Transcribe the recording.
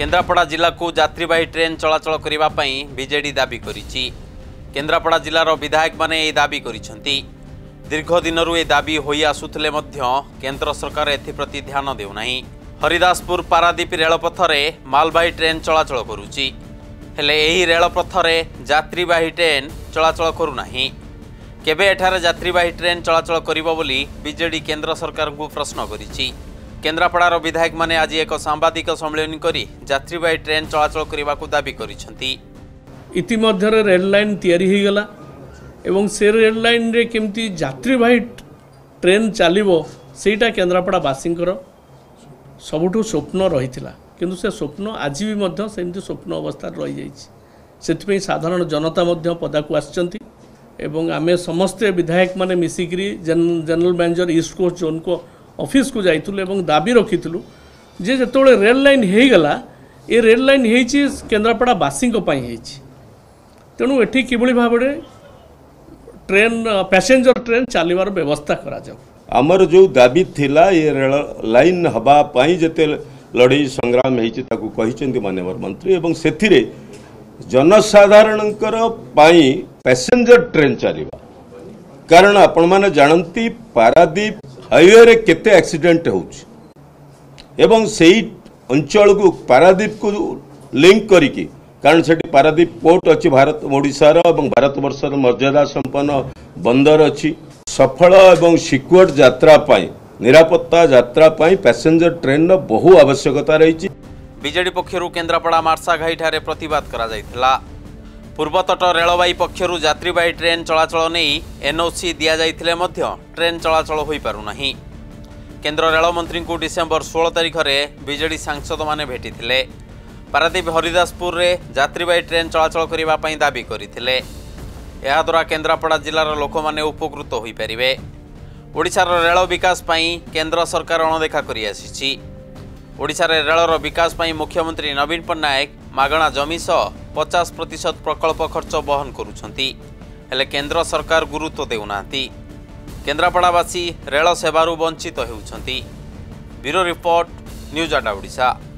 केन्द्रापड़ा जिला को यात्रीवाही ट्रेन चलाचल करने बीजेडी दाबी करिछि। केन्द्रापड़ा जिलार विधायक माने ए दाबी करिसेंती। दीर्घ दिनरू ए दाबी होई आसुथिले मध्य केंद्र सरकार एथिप्रति ध्यान देउनाही। हरिदासपुर पारादीप रेलपथरे मालवाही ट्रेन चलाचल करुछि, हेले एही रेलपथरे यात्रीवाही ट्रेन चलाचल करुनाही। केबे एठारे यात्रीवाही ट्रेन चलाचल करिबो बोली बीजेडी केंद्र सरकार को प्रश्न करिछि। केन्द्रापड़ार विधायक माने आज एक सांबादिक सम्मेलन करी यात्रीवाही ट्रेन चलाचल करने को दाबी करिसेंती। इतिमध्य रेल लाइन तैयारी हो गला एवं से रेल लाइन रे केमती यात्रीवाही ट्रेन चलिबो सेटा केन्द्रापड़ा बासींकर सबुठु स्वप्न रही किंतु से स्वप्न आज भी मध्य सेमती स्वप्न अवस्था रही जाइछि। सेथिपई साधारण जनता मध्य पदाकू आछंती एवं आमे समस्ते विधायक माने मिसिकरी general manager east coast zone को ऑफिस को जाइतुलु एवं दाबी रखितुलु जे जेतोळे रेल लाइन हे गला ए रेल लाइन हेछि केन्द्रापड़ा बासी को पई हेछि। तेणु एठी किबळी भाबरे ट्रेन पैसेंजर ट्रेन चलिबार व्यवस्था करा जाऊ। आमर जो दाबी थिला ये रेल लाइन हबा पई जते लड़ाई संग्राम हेछि ताकू कहिसेंती माननीय मंत्री एवं सेथिरे जनसाधारणकर पई पैसेंजर ट्रेन चलिबा कारण आपण माने जानंती पारादीप हाईवे रे केते एक्सीडेंट होउछि एवं सेही अंचल को पारादीप को लिंक करिकी कारण सेठी पारादीप पोर्ट अच्छी भारत ओडिशार एवं भारत वर्षर मर्यादा संपन्न बंदर अच्छी सफल एवं सिक्योर यात्रा पाई निरापत्ता यात्रा पाई पैसेंजर ट्रेन बहु आवश्यकता रही। बीजेडी पक्षरु केन्द्रापड़ा मार्साघाई ठारे प्रतिवाद करा जायथिला। पूर्वतट रेलवाई पक्षरु यात्रीवाही ट्रेन चलाचल नहीं एनओसी दिया जाइथिले मध्य ट्रेन चलाचल होई पारु नाही। केंद्र रेल मंत्री को डिसेंबर 16 तारिख में बीजेडी सांसद माने भेटिथिले। पारादीप हरिदासपुर रे यात्रीवाही ट्रेन चलाचल करिबा पई दाबी करिथिले। एहा द्वारा केन्द्रापड़ा जिलार लोक माने उपकृत होई परिबे। ओडिशार रेल विकास पई केंद्र सरकार अणदेखा करि आसीछि। ओडिशार रेलर विकास पई मुख्यमंत्री नवीन पट्टनायक मागणा जमी सह 50% प्रकल्प खर्च बहन करुछंती, हेले केंद्र सरकार गुरुत्व देउनांती। केन्द्रापड़ावासी रेल सेवारू वंचित हेउछंती। Bureau report, news 8 Odisha.